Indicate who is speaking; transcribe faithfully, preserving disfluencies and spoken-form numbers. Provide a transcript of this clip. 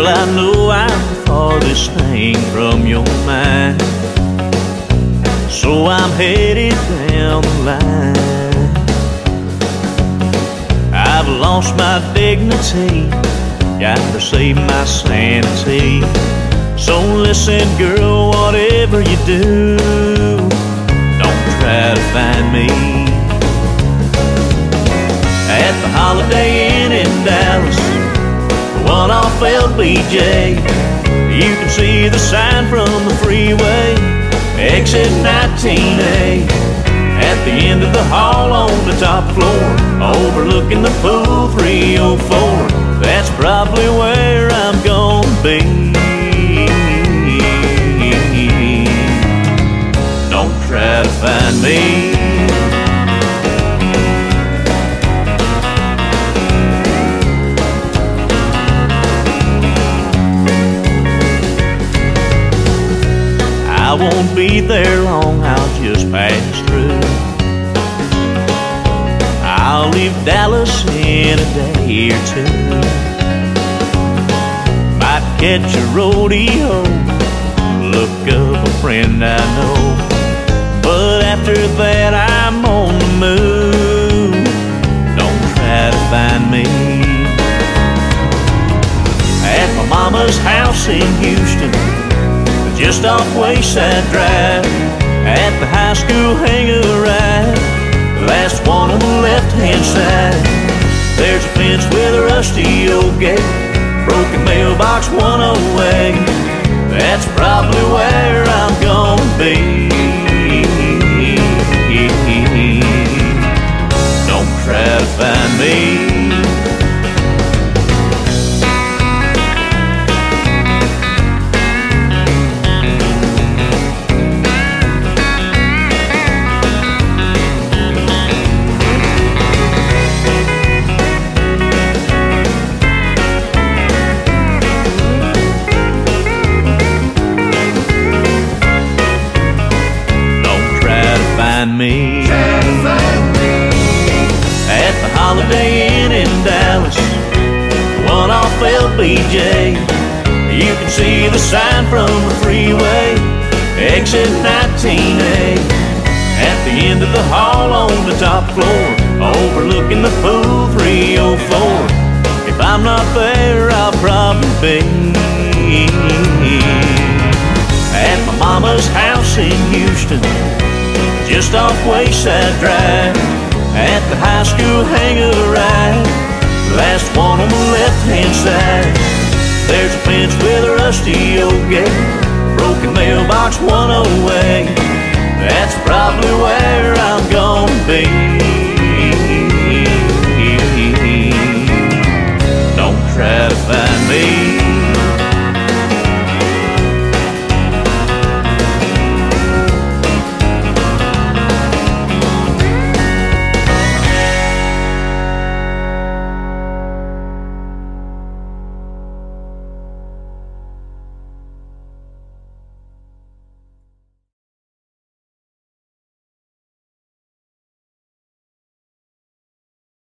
Speaker 1: Well, I know I'm the farthest thing from your mind, so I'm headed down the line. I've lost my dignity, got to save my sanity. So listen, girl, whatever you do, don't try to find me. At the Holiday Inn in Dallas, one off L B J, you can see the sign from the freeway, exit nineteen A. At the end of the hall on the top floor, overlooking the pool three oh four, that's probably where I'm gonna be. Don't try to find me. I won't be there long, I'll just pass through. I'll leave Dallas in a day or two. Might catch a rodeo, look up a friend I know, but after that I'm on the move. Don't try to find me. At my mama's house in Houston, just off Wayside Drive, at the high school hangar-ride, last one on the left-hand side, there's a fence with a rusty old gate, broken mailbox one oh eight. That's probably where I'm gonna be. Don't try to find me. Me. At the Holiday Inn in Dallas, one off L B J, you can see the sign from the freeway, exit nineteen A. At the end of the hall on the top floor, overlooking the pool three oh four. If I'm not there, I'll probably be at my mama's house in Houston, just off Wayside Drive, at the high school hangar-ride, last one on the left-hand side, there's a fence with a rusty old gate, broken mailbox one oh eight. That's probably where I'm gonna be.